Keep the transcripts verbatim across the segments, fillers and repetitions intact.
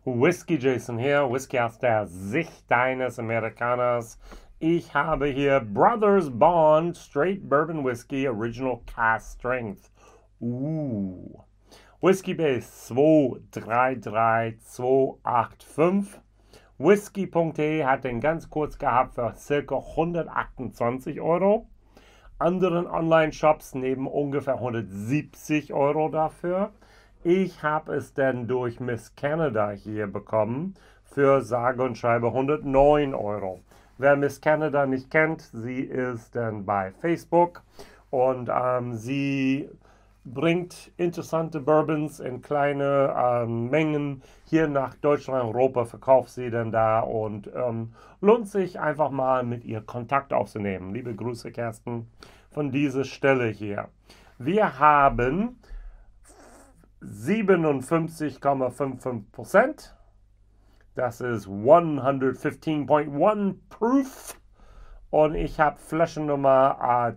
Whisky Jason hier, Whisky aus der Sicht deines Amerikaners. Ich habe hier Brothers Bond Straight Bourbon Whisky Original Cask Strength. Uh. Whisky Base zwei drei drei zwei acht fünf. Whisky punkt de hat den ganz kurz gehabt für ca. hundertachtundzwanzig Euro. Anderen Online-Shops nehmen ungefähr hundertsiebzig Euro dafür. Ich habe es dann durch Miss Canada hier bekommen für sage und schreibe hundertneun Euro. Wer Miss Canada nicht kennt, sie ist dann bei Facebook und ähm, sie bringt interessante Bourbons in kleine ähm, Mengen hier nach Deutschland, Europa, verkauft sie dann da und ähm, lohnt sich einfach mal mit ihr Kontakt aufzunehmen. Liebe Grüße, Kerstin, von dieser Stelle hier. Wir haben siebenundfünfzig Komma fünfundfünfzig Prozent. Das ist hundertfünfzehn Komma eins Proof. Und ich habe Flaschennummer äh,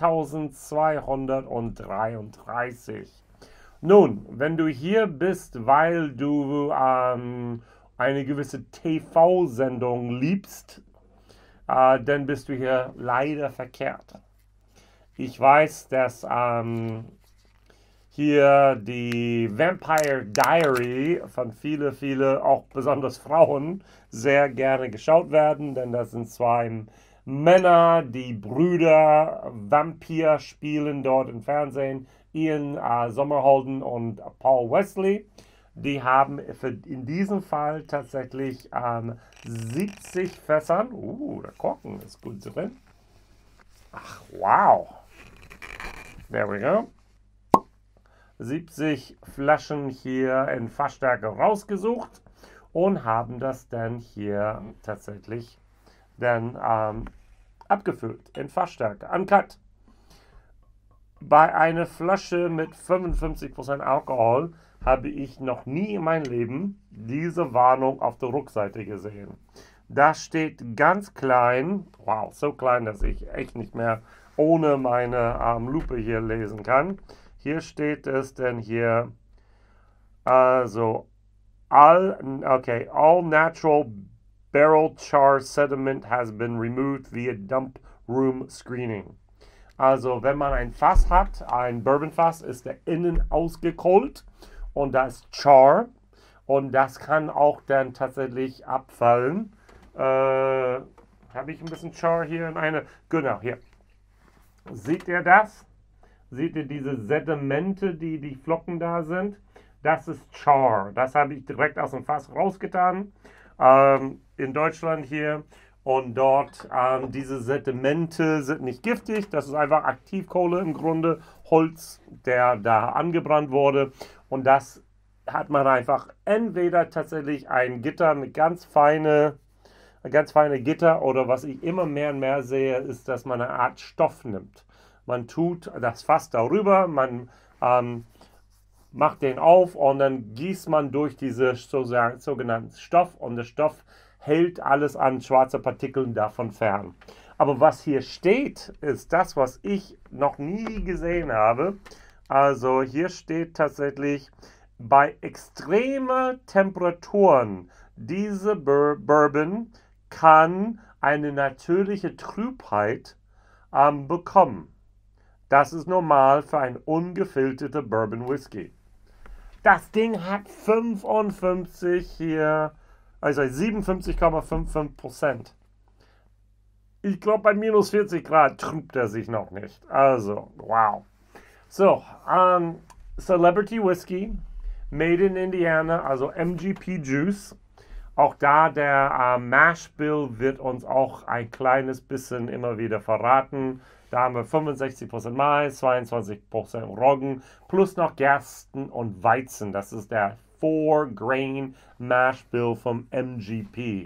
zehntausendzweihundertdreiunddreißig. Nun, wenn du hier bist, weil du ähm, eine gewisse T V-Sendung liebst, äh, dann bist du hier leider verkehrt. Ich weiß, dass ähm, hier die Vampire Diary von viele, viele, auch besonders Frauen, sehr gerne geschaut werden, denn das sind zwei Männer, die Brüder Vampir spielen dort im Fernsehen, Ian äh, Somerhalder und Paul Wesley. Die haben für, in diesem Fall tatsächlich ähm, siebzig Fässern, uh, der Korken ist gut drin. Ach, wow. There we go. siebzig Flaschen hier in Fassstärke rausgesucht und haben das dann hier tatsächlich dann ähm, abgefüllt in Fassstärke, uncut. Bei einer Flasche mit fünfundfünfzig Prozent Alkohol habe ich noch nie in meinem Leben diese Warnung auf der Rückseite gesehen. Da steht ganz klein, wow, so klein, dass ich echt nicht mehr ohne meine ähm, Lupe hier lesen kann. Hier steht es denn hier, also, all, okay, all natural barrel char sediment has been removed via dump room screening. Also, wenn man ein Fass hat, ein Bourbonfass, ist der innen ausgekohlt und da ist Char und das kann auch dann tatsächlich abfallen. Äh, habe ich ein bisschen Char hier in eine, genau, hier. Seht ihr das? Seht ihr diese Sedimente, die die Flocken da sind? Das ist Char. Das habe ich direkt aus dem Fass rausgetan. Ähm, in Deutschland hier. Und dort, ähm, diese Sedimente sind nicht giftig. Das ist einfach Aktivkohle im Grunde. Holz, der da angebrannt wurde. Und das hat man einfach entweder tatsächlich ein Gitter mit ganz feine, ganz feine Gitter. Oder was ich immer mehr und mehr sehe, ist, dass man eine Art Stoff nimmt. Man tut das Fass darüber, man ähm, macht den auf und dann gießt man durch diese sogenannten Stoff und der Stoff hält alles an schwarze Partikeln davon fern. Aber was hier steht, ist das, was ich noch nie gesehen habe. Also hier steht tatsächlich, bei extremen Temperaturen, diese Bur Bourbon kann eine natürliche Trübheit ähm, bekommen. Das ist normal für ein ungefilterter Bourbon Whisky. Das Ding hat fünfundfünfzig hier, also siebenundfünfzig Komma fünfundfünfzig Prozent. Ich glaube, bei minus vierzig Grad trübt er sich noch nicht. Also, wow. So, um, Celebrity Whisky, made in Indiana, also M G P Juice. Auch da der äh, Mash Bill wird uns auch ein kleines bisschen immer wieder verraten. Da haben wir fünfundsechzig Prozent Mais, zweiundzwanzig Prozent Roggen, plus noch Gersten und Weizen. Das ist der four grain Mash Bill vom M G P.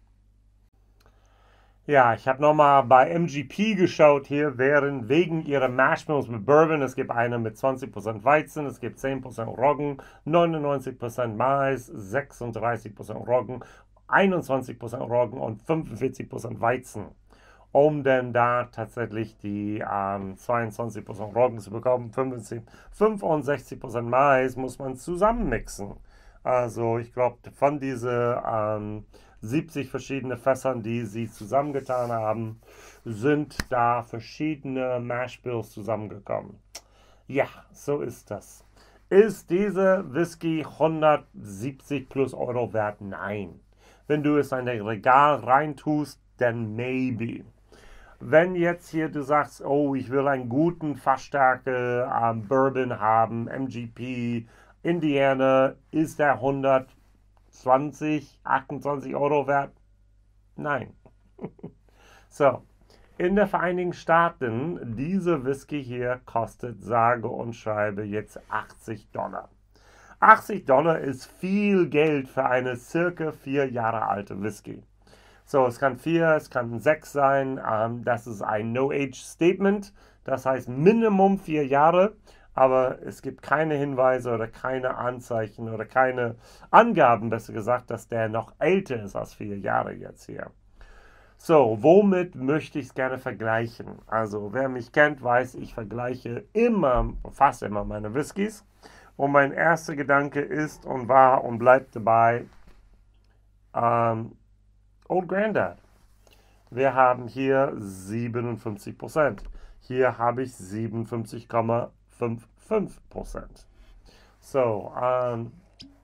Ja, ich habe nochmal bei M G P geschaut hier, während wegen ihrer Mash Bills mit Bourbon. Es gibt eine mit zwanzig Prozent Weizen, es gibt zehn Prozent Roggen, neunundneunzig Prozent Mais, sechsunddreißig Prozent Roggen, einundzwanzig Prozent Roggen und fünfundvierzig Prozent Weizen. Um dann da tatsächlich die ähm, zweiundzwanzig Prozent Roggen zu bekommen, fünfundsechzig Prozent Mais muss man zusammenmixen. Also ich glaube, von diesen ähm, siebzig verschiedene Fässern, die sie zusammengetan haben, sind da verschiedene Mash Bills zusammengekommen. Ja, so ist das. Ist diese Whisky hundertsiebzig plus Euro wert? Nein. Wenn du es in ein Regal reintust, dann maybe. Wenn jetzt hier du sagst, oh, ich will einen guten Fassstärke ähm, Bourbon haben, M G P, Indiana, ist der hundertzwanzig, achtundzwanzig Euro wert? Nein. So, in den Vereinigten Staaten, diese Whisky hier kostet sage und schreibe jetzt achtzig Dollar. achtzig Dollar ist viel Geld für eine circa vier Jahre alte Whisky. So, es kann vier, es kann sechs sein. Ähm, das ist ein No-Age-Statement. Das heißt Minimum vier Jahre. Aber es gibt keine Hinweise oder keine Anzeichen oder keine Angaben, besser gesagt, dass der noch älter ist als vier Jahre jetzt hier. So, womit möchte ich es gerne vergleichen? Also, wer mich kennt, weiß, ich vergleiche immer, fast immer meine Whiskys. Und mein erster Gedanke ist und war und bleibt dabei, ähm, Old Grandad. Wir haben hier siebenundfünfzig Prozent. Hier habe ich siebenundfünfzig Komma fünfundfünfzig Prozent. So, ähm,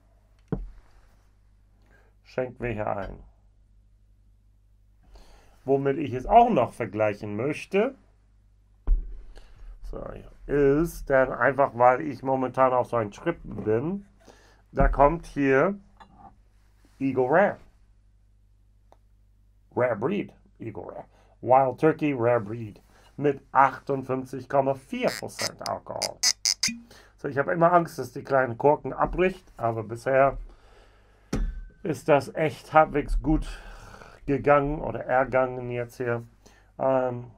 schenken wir hier ein. Womit ich es auch noch vergleichen möchte, so, ist dann einfach, weil ich momentan auf so einem Trip bin, da kommt hier Eagle Rare. Rare Breed, Eagle Rare. Wild Turkey Rare Breed mit achtundfünfzig Komma vier Prozent Alkohol. So, ich habe immer Angst, dass die kleinen Korken abbricht, aber bisher ist das echt halbwegs gut gegangen oder ergangen jetzt hier. Ähm,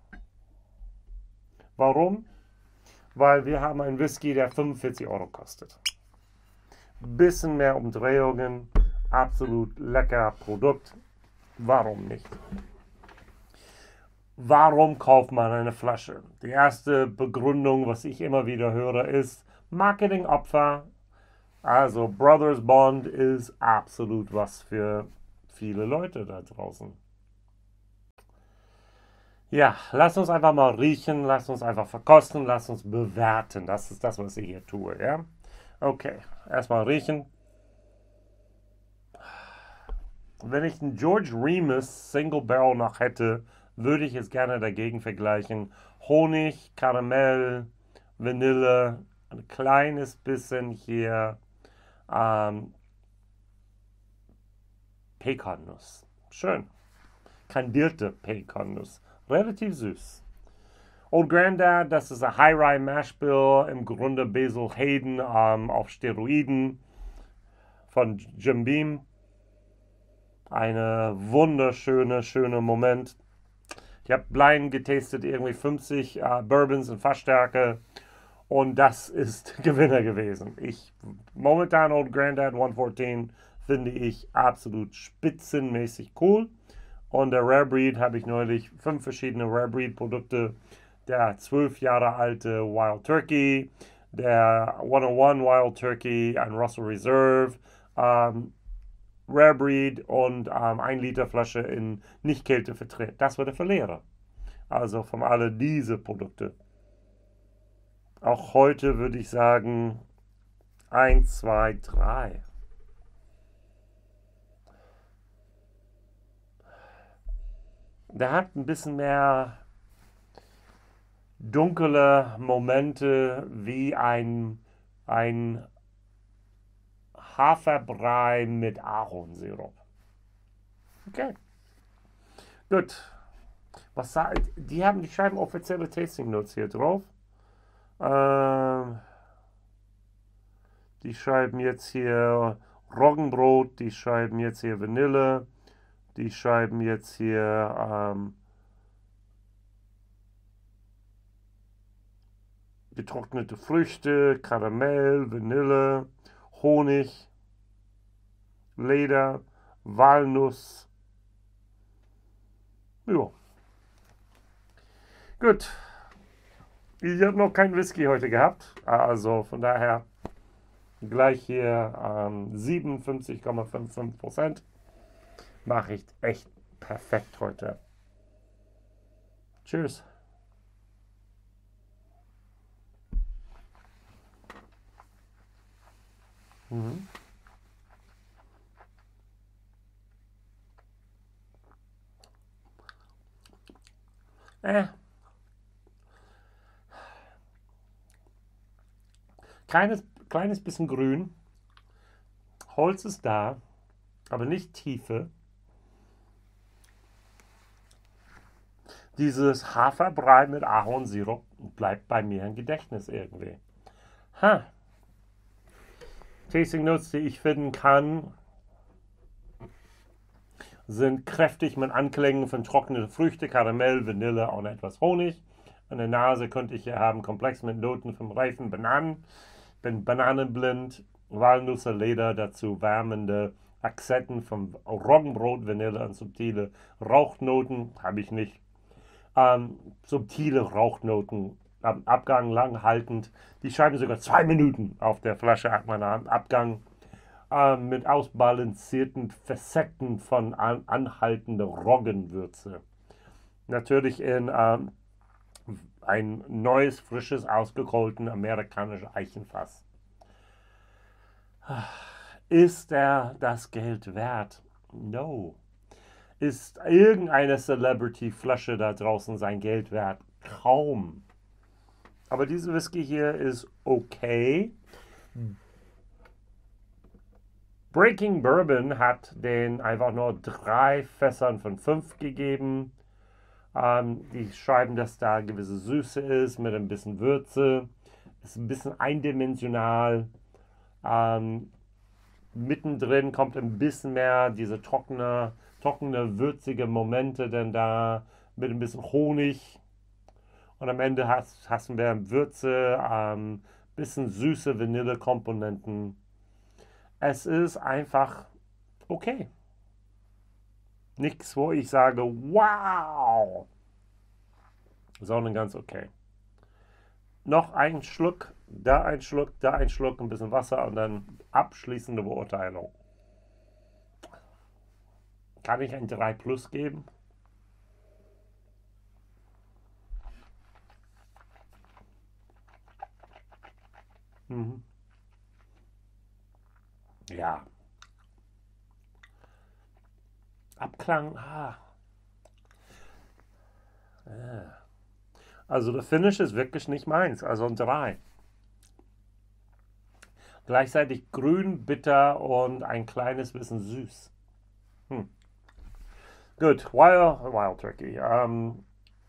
warum? Weil wir haben einen Whisky, der fünfundvierzig Euro kostet. Bisschen mehr Umdrehungen, absolut lecker Produkt. Warum nicht? Warum kauft man eine Flasche? Die erste Begründung, was ich immer wieder höre, ist Marketingopfer. Also Brothers Bond ist absolut was für viele Leute da draußen. Ja, lass uns einfach mal riechen, lass uns einfach verkosten, lass uns bewerten. Das ist das, was ich hier tue, ja? Okay, erstmal riechen. Wenn ich einen George Remus Single Barrel noch hätte, würde ich es gerne dagegen vergleichen. Honig, Karamell, Vanille, ein kleines bisschen hier ähm, Pekannuss. Schön. Kandierte Pekannuss. Relativ süß. Old Grandad, das ist ein High-Rye Mash Bill, im Grunde Basil Hayden ähm, auf Steroiden von Jim Beam. Eine wunderschöne, schöne Moment. Ich habe blind getestet, irgendwie fünfzig äh, Bourbons in Fassstärke und das ist Gewinner gewesen. Ich, momentan Old Grandad hundertvierzehn finde ich absolut spitzenmäßig cool. Und der Rare Breed habe ich neulich fünf verschiedene Rare Breed Produkte. Der zwölf Jahre alte Wild Turkey, der hunderteins Wild Turkey, ein Russell Reserve, ähm, Rare Breed und ähm, ein Liter Flasche in Nicht-Kälte verdreht. Das war der Verlierer. Also von alle diese Produkte. Auch heute würde ich sagen eins, zwei, drei. Der hat ein bisschen mehr dunkle Momente wie ein, ein Haferbrei mit Ahornsirup. Okay. Gut. Was sagt, die haben, die schreiben offizielle Tasting Notes hier drauf. Ähm, die schreiben jetzt hier Roggenbrot, die schreiben jetzt hier Vanille, die schreiben jetzt hier ähm, getrocknete Früchte, Karamell, Vanille, Honig, Leder, Walnuss. Ja. Gut. Ich habe noch keinen Whisky heute gehabt. Also von daher Gleich hier ähm, siebenundfünfzig Komma fünfundfünfzig Prozent. Mache ich echt perfekt heute. Tschüss. Mhm. Äh. Kleines, kleines bisschen grün. Holz ist da, aber nicht Tiefe. Dieses Haferbrei mit Ahornsirup bleibt bei mir im Gedächtnis irgendwie. Ha. Tasting Notes, die ich finden kann, sind kräftig mit Anklängen von trockenen Früchten, Karamell, Vanille und etwas Honig. An der Nase könnte ich hier haben, komplex mit Noten von reifen Bananen. Bin bananenblind, Walnüsse, Leder, dazu wärmende Akzenten von Roggenbrot, Vanille und subtile Rauchnoten, habe ich nicht. Ähm, subtile Rauchnoten, am Abgang langhaltend. Die schreiben sogar zwei Minuten auf der Flasche Abgang. Ähm, mit ausbalancierten Facetten von an, anhaltender Roggenwürze. Natürlich in ähm, ein neues, frisches, ausgekohlten amerikanisches Eichenfass. Ist er das Geld wert? No. Ist irgendeine Celebrity-Flasche da draußen sein Geld wert? Kaum. Aber diese Whisky hier ist okay. Breaking Bourbon hat den einfach nur drei Fässern von fünf gegeben. Ähm, die schreiben, dass da gewisse Süße ist mit ein bisschen Würze. Ist ein bisschen eindimensional. Ähm, mittendrin kommt ein bisschen mehr diese trockene, trockene, würzige Momente denn da mit ein bisschen Honig. Und am Ende hast, hast wir Würze, ein ähm, bisschen süße Vanillekomponenten. Es ist einfach okay. Nichts, wo ich sage, wow, sondern ganz okay. Noch ein Schluck, da ein Schluck, da ein Schluck, ein bisschen Wasser und dann abschließende Beurteilung. Kann ich ein drei plus geben? Mhm. Ja. Abklang, ah. Ja. Also der Finish ist wirklich nicht meins, also ein drei. Gleichzeitig grün, bitter und ein kleines bisschen süß. Hm. Gut, Wild, Wild Turkey. Um,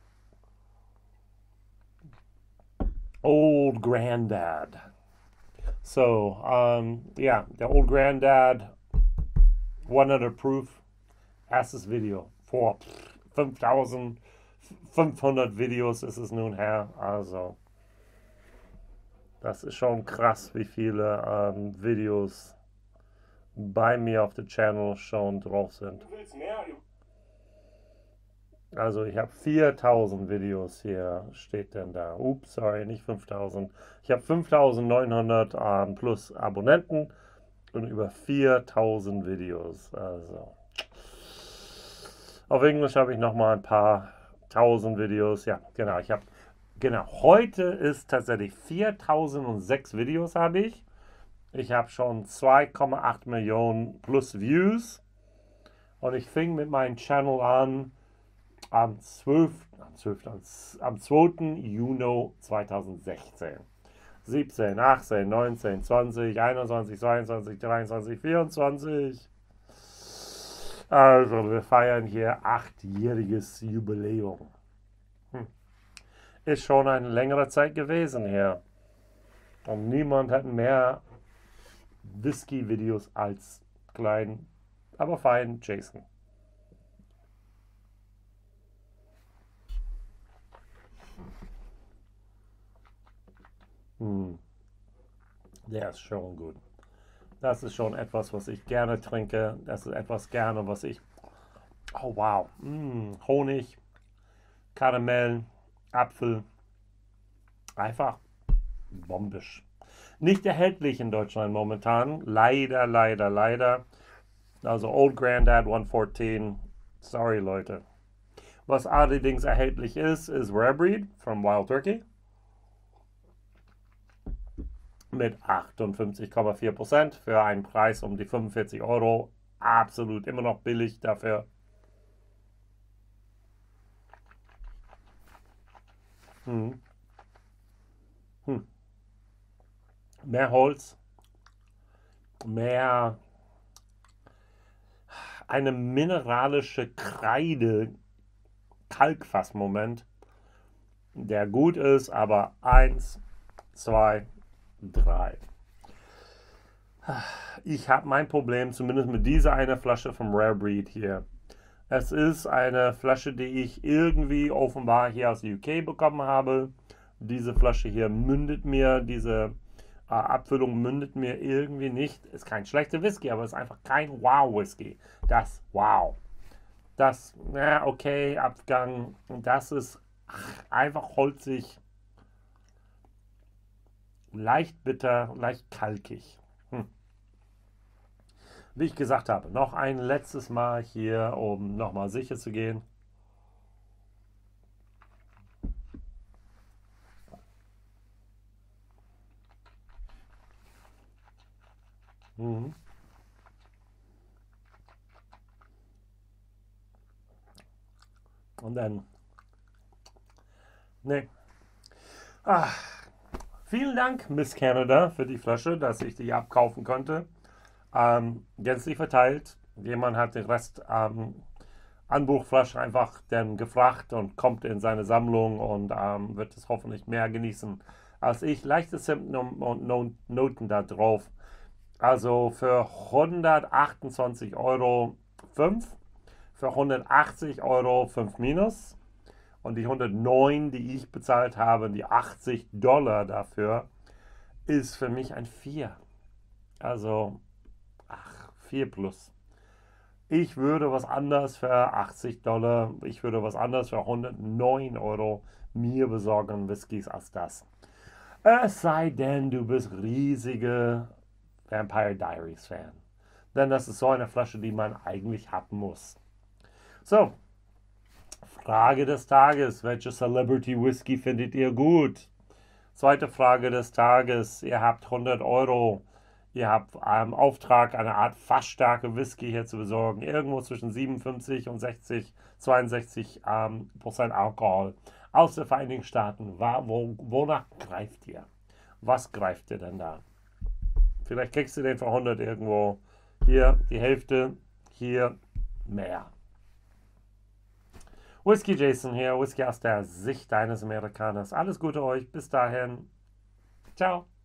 Old Granddad. So, um, yeah, the Old Granddad, one hundred proof, erstes Video vor fünftausendfünfhundert Videos ist es nun her. Also, das ist schon krass, wie viele ähm, Videos bei mir auf dem Channel schon drauf sind. Also ich habe viertausend Videos hier, steht denn da. Ups, sorry, nicht fünftausend. Ich habe fünftausendneunhundert ähm, plus Abonnenten und über viertausend Videos. Also auf Englisch habe ich noch mal ein paar tausend Videos. Ja, genau. Ich habe genau. Heute ist tatsächlich viertausendsechs Videos habe ich. Ich habe schon zwei Komma acht Millionen plus Views und ich fing mit meinem Channel an am zwölften, am zwölften, am zweiten Juni zweitausendsechzehn. siebzehn, achtzehn, neunzehn, zwanzig, einundzwanzig, zweiundzwanzig, dreiundzwanzig, vierundzwanzig. Also wir feiern hier achtjähriges Jubiläum. Hm. Ist schon eine längere Zeit gewesen hier. Und niemand hat mehr Whisky-Videos als klein, aber fein Jason. Hm. Der ist schon gut. Das ist schon etwas, was ich gerne trinke. Das ist etwas gerne, was ich... Oh, wow. Mm, Honig, Karamell, Apfel. Einfach bombisch. Nicht erhältlich in Deutschland momentan. Leider, leider, leider. Also Old Grandad hundertvierzehn. Sorry, Leute. Was allerdings erhältlich ist, ist Rare Breed von Wild Turkey. Mit achtundfünfzig Komma vier Prozent für einen Preis um die fünfundvierzig Euro. Absolut immer noch billig dafür. Hm. Hm. Mehr Holz, mehr eine mineralische Kreide, Kalkfassmoment, der gut ist, aber eins, zwei, drei. Ich habe mein Problem zumindest mit dieser eine Flasche vom Rare Breed hier. Es ist eine Flasche, die ich irgendwie offenbar hier aus U K bekommen habe. Diese Flasche hier mündet mir, diese äh, Abfüllung mündet mir irgendwie nicht. Ist kein schlechter Whisky, aber es ist einfach kein Wow-Whisky. Das Wow. Das, na okay, Abgang. Das ist ach, einfach holzig. Leicht bitter, leicht kalkig. Hm. Wie ich gesagt habe, noch ein letztes Mal hier, um nochmal sicher zu gehen. Mhm. Und dann, ne. Ah, vielen Dank, Miss Canada, für die Flasche, dass ich die abkaufen konnte. Ähm, gänzlich verteilt. Jemand hat den Rest ähm, Anbuchflasche einfach dann gefragt und kommt in seine Sammlung und ähm, wird es hoffentlich mehr genießen als ich. Leichte Symptom und no Noten da drauf. Also für hundertachtundzwanzig Euro fünf, für hundertachtzig Euro fünf minus und die hundertneun, die ich bezahlt habe, die achtzig Dollar dafür, ist für mich ein vier. Also, ach, vier plus. Ich würde was anderes für achtzig Dollar, ich würde was anderes für hundertneun Euro mir besorgen, Whiskys als das. Es sei denn, du bist riesige Vampire Diaries Fan. Denn das ist so eine Flasche, die man eigentlich haben muss. So, Frage des Tages. Welche Celebrity Whisky findet ihr gut? Zweite Frage des Tages. Ihr habt hundert Euro. Ihr habt einen Auftrag, eine Art Fassstarke Whisky hier zu besorgen. Irgendwo zwischen siebenundfünfzig und sechzig, zweiundsechzig ähm, Prozent Alkohol aus den Vereinigten Staaten. Wo, wonach greift ihr? Was greift ihr denn da? Vielleicht kriegst du den für hundert irgendwo. Hier die Hälfte, hier mehr. Whisky Jason hier, Whisky aus der Sicht eines Amerikaners. Alles Gute euch, bis dahin. Ciao.